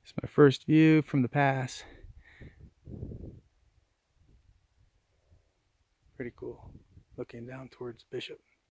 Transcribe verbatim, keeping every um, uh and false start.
It's my first view from the pass. Pretty cool, looking down towards Bishop.